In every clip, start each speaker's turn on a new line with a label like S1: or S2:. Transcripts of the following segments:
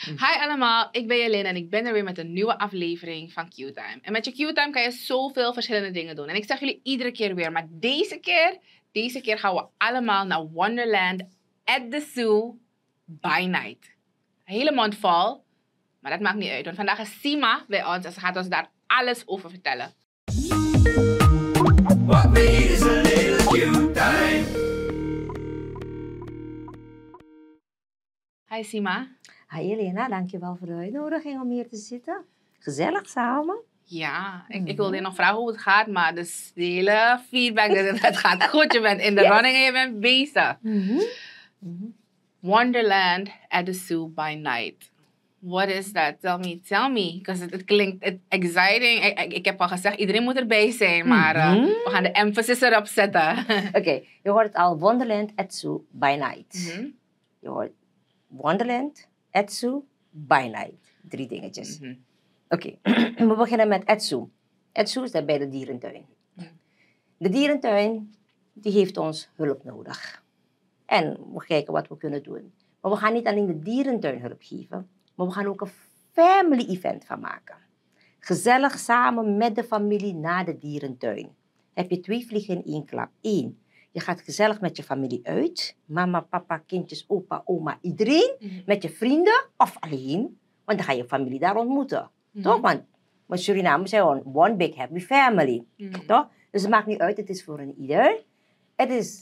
S1: Hi allemaal, ik ben Jelena en ik ben er weer met een nieuwe aflevering van Q-Time. En met je Q-Time kan je zoveel verschillende dingen doen. En ik zeg jullie iedere keer weer, maar deze keer gaan we allemaal naar Wonderland at the Zoo by night. Een hele mond vol, maar dat maakt niet uit. Want vandaag is Sima bij ons en ze gaat ons daar alles over vertellen.
S2: What we need is a little Q-Time.
S1: Hi Sima.
S3: Hi Jelena, dankjewel voor de uitnodiging om hier te zitten. Gezellig samen.
S1: Ja, ik wilde je nog vragen hoe het gaat, maar dus de hele feedback, het gaat goed. Je bent in de running en je bent bezig. Wonderland at the Zoo by night. What is that? Tell me. Because het klinkt exciting. Ik heb al gezegd, iedereen moet erbij zijn, maar we gaan de emphasis erop zetten.
S3: Oké, je hoort al Wonderland at Zoo by night. Je hoort Wonderland at Zoo by night. 3 dingetjes. Oké, we beginnen met at Zoo. At Zoo is daar bij de dierentuin. De dierentuin die heeft ons hulp nodig. En we kijken wat we kunnen doen. Maar we gaan niet alleen de dierentuin hulp geven, maar we gaan ook een family event van maken. Gezellig samen met de familie naar de dierentuin. Heb je 2 vliegen in 1 klap. 1. Je gaat gezellig met je familie uit. Mama, papa, kindjes, opa, oma, iedereen. Met je vrienden of alleen. Want dan ga je familie daar ontmoeten. Toch? Want Suriname zijn one big happy family. Toch? Dus het maakt niet uit, het is voor een ieder. Het is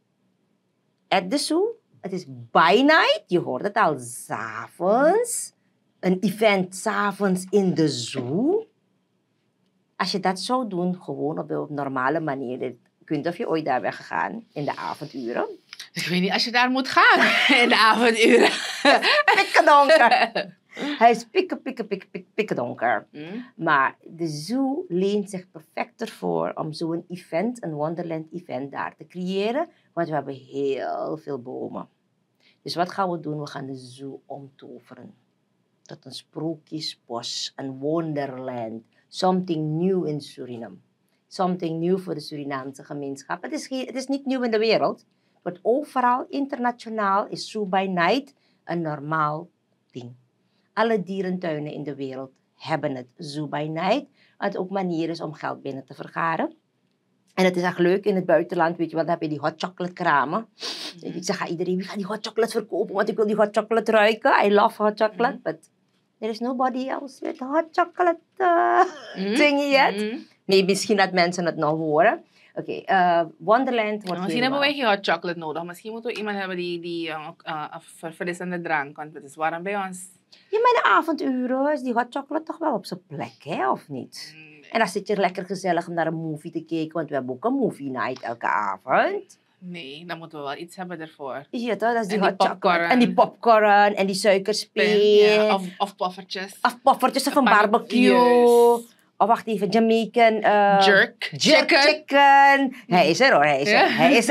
S3: at the zoo. Het is by night. Je hoort het al, 's avonds. Een event 's avonds in de zoo. Als je dat zou doen, gewoon op de normale manier. Ik weet niet of je ooit daar bent gegaan in de avonduren.
S1: Ik weet niet als je daar moet gaan in de avonduren.
S3: Pikkendonker. Hij is pikkendonker. Maar de zoo leent zich perfect ervoor om zo'n event, een Wonderland event daar te creëren. Want we hebben heel veel bomen. Dus wat gaan we doen? We gaan de zoo omtoveren. Tot een sprookjesbos, een wonderland. Something new in Suriname. Something new voor de Surinaamse gemeenschap. Het is niet nieuw in de wereld. Want overal, internationaal, is Zoo by Night een normaal ding. Alle dierentuinen in de wereld hebben het Zoo by Night. Wat ook manier is om geld binnen te vergaren. En het is echt leuk in het buitenland, weet je wel, dan heb je die hot chocolate kramen. Ik zeg aan iedereen, wie gaat die hot chocolate verkopen? Want ik wil die hot chocolate ruiken. I love hot chocolate, but there is nobody else with hot chocolate thingy yet. Nee, misschien dat mensen het nog horen. Oké, Wonderland wordt
S1: misschien hebben wij geen hot chocolate nodig. Misschien moeten we iemand hebben die verfrissende drank, want het is warm bij ons.
S3: Ja, maar in de avonduren is die hot chocolate toch wel op zijn plek, hè, of niet? En dan zit je lekker gezellig om naar een movie te kijken, want we hebben ook een movie night elke avond.
S1: Nee, dan moeten we wel iets hebben ervoor.
S3: Ja, toch? Dat is die
S1: En
S3: hot
S1: die
S3: chocolate.
S1: popcorn.
S3: En die popcorn en die suikerspeen.
S1: Ja, of poffertjes.
S3: Of poffertjes of een barbecue.
S1: Yes.
S3: Of wacht even, Jamaican...
S1: Jerk
S3: chicken. Hij is er hoor, hij is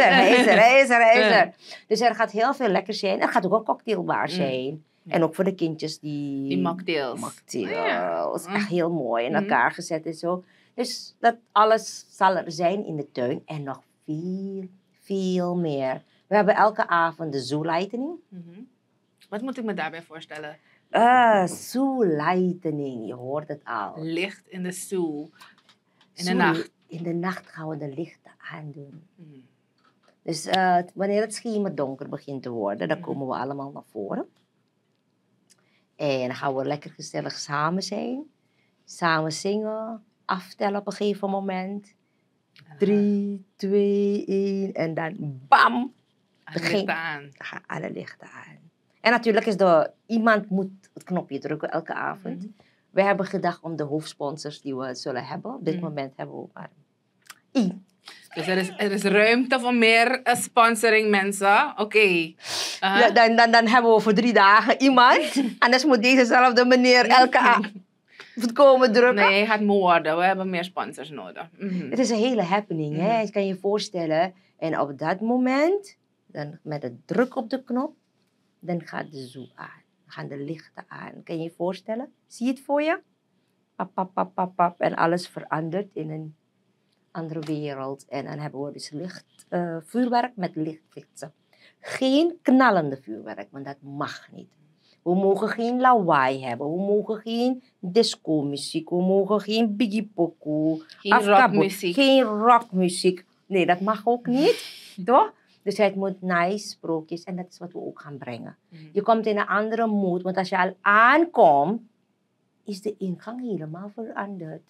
S3: er. Dus er gaat heel veel lekker zijn. Er gaat ook een cocktailbar zijn. En ook voor de kindjes die
S1: mocktails.
S3: Mocktails. Echt heel mooi in elkaar gezet en zo. Dus dat alles zal er zijn in de tuin. En nog veel meer. We hebben elke avond de Zoo Lightning.
S1: Wat moet ik me daarbij voorstellen?
S3: Zoo Lightning, je hoort het al.
S1: Licht in de zoo. In de nacht.
S3: In de nacht gaan we de lichten aandoen. Dus wanneer het schemerdonker begint te worden, dan komen we allemaal naar voren. En dan gaan we lekker gezellig samen zijn. Samen zingen. Aftellen op een gegeven moment. 3, 2, 1 en dan bam!
S1: Lichten aan.
S3: Dan gaan alle lichten aan. En natuurlijk is iemand moet het knopje drukken elke avond. We hebben gedacht om de hoofdsponsors die we zullen hebben. Op dit moment hebben we maar 1.
S1: Dus er is ruimte voor meer sponsoring mensen. Oké.
S3: Ja, dan hebben we voor 3 dagen iemand. Anders moet dezezelfde meneer elke avond komen drukken.
S1: Nee, hij gaat moe worden. We hebben meer sponsors nodig.
S3: Het is een hele happening, hè? Je kan je voorstellen. En op dat moment, dan met de druk op de knop, dan gaat de zoo aan. Dan gaan de lichten aan. Kan je je voorstellen? Zie je het voor je? Pap, pap, pap, pap, pap. En alles verandert in een andere wereld. En dan hebben we dus vuurwerk met lichtflitsen. Geen knallende vuurwerk, want dat mag niet. We mogen geen lawaai hebben. We mogen geen disco-muziek. We mogen geen Biggie Pokoe.
S1: Geen
S3: afkabot,
S1: rockmuziek.
S3: Geen rockmuziek. Nee, dat mag ook niet. Toch? Dus het moet nice sprookjes. En dat is wat we ook gaan brengen. Je komt in een andere mood. Want als je al aankomt, is de ingang helemaal veranderd.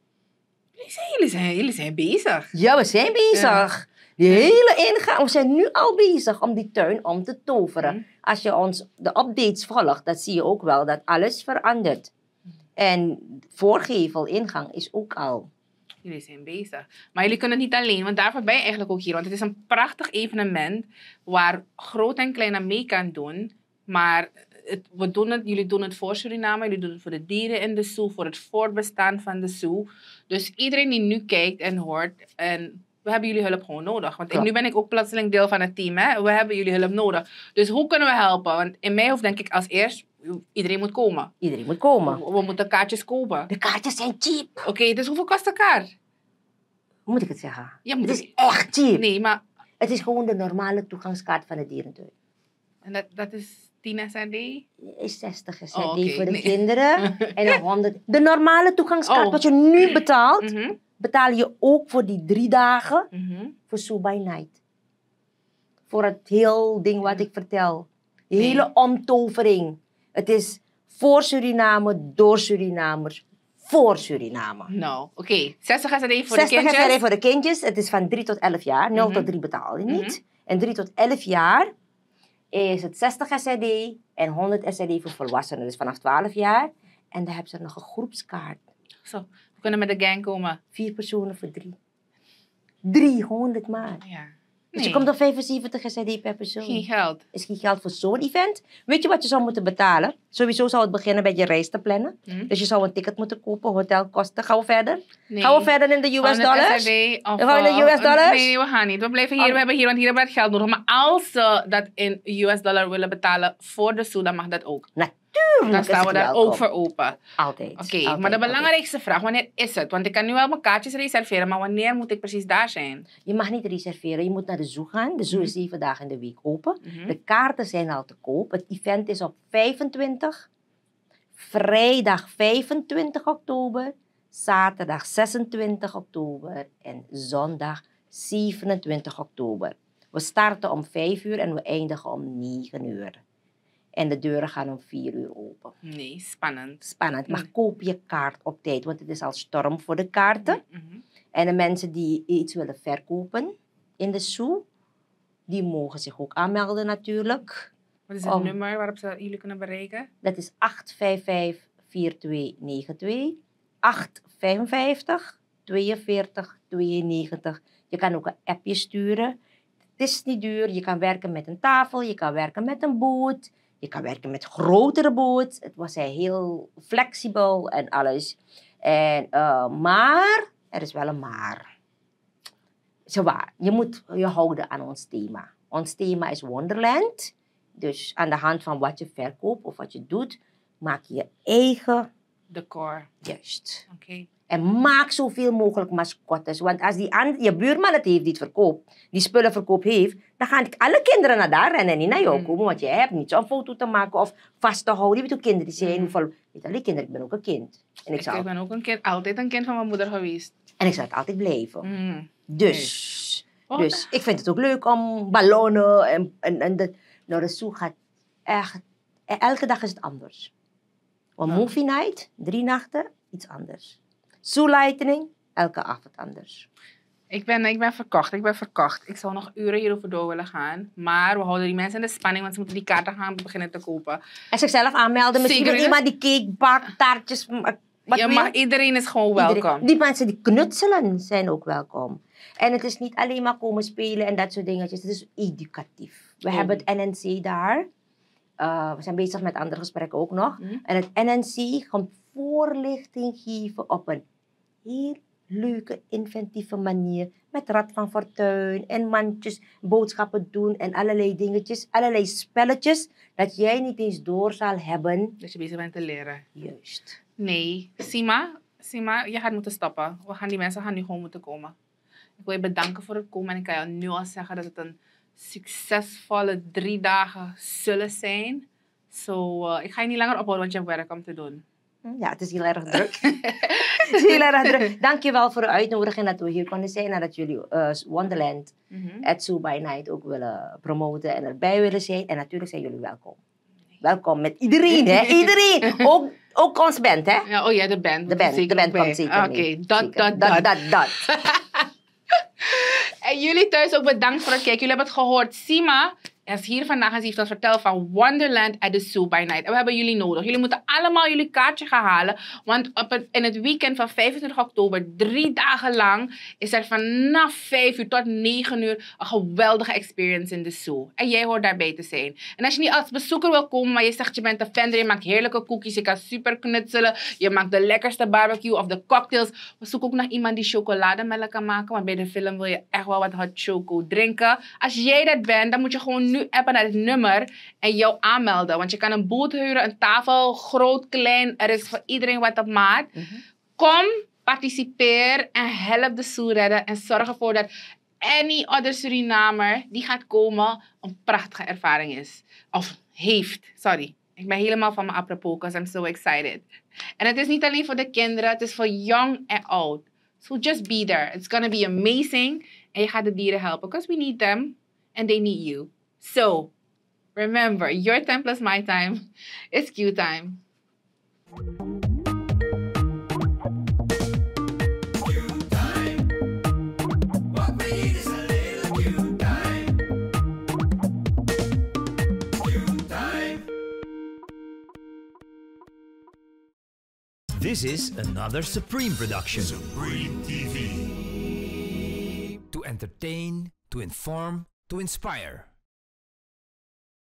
S1: Jullie zijn bezig.
S3: Ja, we zijn bezig.
S1: Ja.
S3: Die hele ingang. We zijn nu al bezig om die tuin om te toveren. Als je ons de updates volgt, dan zie je ook wel dat alles verandert. En voorgevel, ingang is ook al.
S1: Jullie zijn bezig. Maar jullie kunnen het niet alleen, want daarvoor ben je eigenlijk ook hier. Want het is een prachtig evenement waar groot en klein aan mee kan doen. Maar jullie doen het voor Suriname, jullie doen het voor de dieren in de zoo, voor het voortbestaan van de zoo. Dus iedereen die nu kijkt en hoort, en we hebben jullie hulp gewoon nodig. Want nu ben ik ook plotseling deel van het team. Hè? We hebben jullie hulp nodig. Dus hoe kunnen we helpen? Want in mijn hoofd denk ik als eerst, iedereen moet komen.
S3: Iedereen moet komen.
S1: We moeten kaartjes kopen.
S3: De kaartjes zijn cheap.
S1: Oké, dus hoeveel kost de kaart?
S3: Hoe moet ik het zeggen?
S1: Ja,
S3: Het is echt cheap.
S1: Nee, maar...
S3: Het is gewoon de normale toegangskaart van de dierentuin.
S1: En dat is 10 SRD?
S3: Is 60 SRD
S1: oké,
S3: voor de
S1: nee.
S3: kinderen. En een 100. De normale toegangskaart,
S1: Oh.
S3: wat je nu betaalt,
S1: Mhm,
S3: betaal je ook voor die 3 dagen
S1: mhm.
S3: voor Zoo by Night. Voor het heel ding wat ik vertel. De
S1: Nee.
S3: hele omtovering. Het is voor Suriname, door Surinamers, voor Suriname.
S1: Nou, oké. 60 SRD voor
S3: 60
S1: de kindjes.
S3: SRD voor de kindjes. Het is van 3 tot 11 jaar. 0
S1: Mhm.
S3: tot 3 betaal je niet. En 3 tot 11 jaar is het 60 SRD en 100 SRD voor volwassenen. Dus vanaf 12 jaar. En dan hebben ze nog een groepskaart.
S1: Zo, we kunnen met de gang komen.
S3: 4 personen voor 3. 300 maar.
S1: Ja.
S3: Dus je komt op 75 SRD per persoon.
S1: Geen geld.
S3: Is geen geld voor zo'n event. Weet je wat je zou moeten betalen? Sowieso zou het beginnen met je reis te plannen.
S1: Hm?
S3: Dus je zou een ticket moeten kopen, hotelkosten. Gaan we verder?
S1: Nee.
S3: Gaan we verder in de US
S1: 100
S3: dollars?
S1: SRD of,
S3: Dan gaan we in de US dollars?
S1: Nee, we gaan niet. We blijven hier. We hebben hier, want hier hebben we het geld nodig. Maar als ze dat in US dollar willen betalen voor de zoo, dan mag dat ook.
S3: Natuurlijk.
S1: Dan
S3: is
S1: staan we
S3: het
S1: daar
S3: welkom.
S1: ook voor open.
S3: Altijd.
S1: Oké,
S3: altijd,
S1: maar de
S3: altijd.
S1: belangrijkste vraag, wanneer is het? Want ik kan nu wel mijn kaartjes reserveren, maar wanneer moet ik precies daar zijn?
S3: Je mag niet reserveren. Je moet naar de zoo gaan. De zoo is 7 dagen in de week open.
S1: Mhm.
S3: De kaarten zijn al te koop. Het event is op 25, vrijdag 25 oktober, zaterdag 26 oktober en zondag 27 oktober. We starten om 5 uur en we eindigen om 9 uur. En de deuren gaan om 4 uur open.
S1: Nee, spannend.
S3: Spannend, maar koop je kaart op tijd, want het is al storm voor de kaarten.
S1: Mhm.
S3: En de mensen die iets willen verkopen in de zoo, die mogen zich ook aanmelden natuurlijk.
S1: Wat is het nummer waarop jullie kunnen bereiken?
S3: Dat is 855-4292, 855 42 92. Je kan ook een appje sturen. Het is niet duur. Je kan werken met een tafel, je kan werken met een boot, je kan werken met grotere boot. Het was heel flexibel en alles. En, maar, er is wel een maar. Zowaar, je moet je houden aan ons thema. Ons thema is Wonderland. Dus aan de hand van wat je verkoopt of wat je doet, maak je je eigen
S1: Decor.
S3: juist.
S1: Oké.
S3: En maak zoveel mogelijk mascottes. Want als je buurman het heeft die het verkoopt, die spullenverkoop heeft, dan gaan alle kinderen naar daar rennen en niet naar jou komen. Want je hebt niet zo'n foto te maken of vast te houden. Je weet hoe kinderen zijn. Hoeveel, niet alleen kinderen, ik ben ook een kind. En ik
S1: Ik ben ook altijd een kind van mijn moeder geweest.
S3: en ik zal het altijd blijven.
S1: Mm.
S3: Dus,
S1: Oh.
S3: dus ik vind het ook leuk om ballonnen en de zoo gaat echt, elke dag is het anders. Een movie night, 3 nachten, iets anders. Zoo lightning, elke avond anders.
S1: Ik ben verkocht. Ik zou nog uren hierover door willen gaan. Maar we houden die mensen in de spanning, want ze moeten die kaarten gaan beginnen te kopen.
S3: En zichzelf aanmelden, misschien
S1: Zeker,
S3: met iemand die cake bakt, taartjes, wat
S1: Iedereen is gewoon welkom.
S3: Die mensen die knutselen zijn ook welkom. En het is niet alleen maar komen spelen en dat soort dingetjes. Het is educatief. We hebben het NNC daar. We zijn bezig met andere gesprekken ook nog. En het NNC gaat voorlichting geven op een heel leuke, inventieve manier. Met Rad van Fortuin en mandjes, boodschappen doen en allerlei dingetjes. Allerlei spelletjes dat jij niet eens door zal hebben.
S1: Dat je bezig bent te leren.
S3: Juist.
S1: Nee, Sima, je gaat moeten stoppen. Die mensen gaan nu gewoon moeten komen. Ik wil je bedanken voor het komen en ik kan je nu al zeggen dat het een succesvolle 3 dagen zullen zijn. Ik ga je niet langer ophouden, want je hebt werk om te doen.
S3: Ja, het is heel erg druk. Het is heel erg druk. Dankjewel voor de uitnodiging dat we hier konden zijn en dat jullie Wonderland at Zoo by Night ook willen promoten en erbij willen zijn. En natuurlijk zijn jullie welkom. Welkom met iedereen, hè? Iedereen. Ook ons band, hè?
S1: Ja, oh ja, de band.
S3: De band komt zeker
S1: Oké,
S3: dat.
S1: En jullie thuis ook bedankt voor het kijken. Jullie hebben het gehoord. Sima is hier vandaag en ze heeft ons verteld van Wonderland at the Zoo by Night. En we hebben jullie nodig. Jullie moeten allemaal jullie kaartje gaan halen. Want in het weekend van 25 oktober, 3 dagen lang, is er vanaf 5 uur tot 9 uur een geweldige experience in de zoo. En jij hoort daarbij te zijn. En als je niet als bezoeker wil komen, maar je zegt je bent een fan, je maakt heerlijke koekjes, je kan super knutselen, je maakt de lekkerste barbecue of de cocktails. We zoeken ook nog iemand die chocolademelk kan maken, want bij de film wil je echt wel wat hot choco drinken. Als jij dat bent, dan moet je gewoon nu appen naar het nummer en jou aanmelden. Want je kan een boot huren, een tafel, groot, klein. Er is voor iedereen wat op maat. Kom, participeer en help de zoo redden. En zorg ervoor dat any other Surinamer die gaat komen een prachtige ervaring is. Of heeft, sorry. Ik ben helemaal van me apropos, because I'm so excited. En het is niet alleen voor de kinderen, het is voor young en oud. So just be there. It's gonna be amazing. En je gaat de dieren helpen, because we need them and they need you. So, remember, your time plus my time is Q time.
S4: This is another Supreme production.
S2: Supreme TV.
S4: To entertain, to inform, to inspire.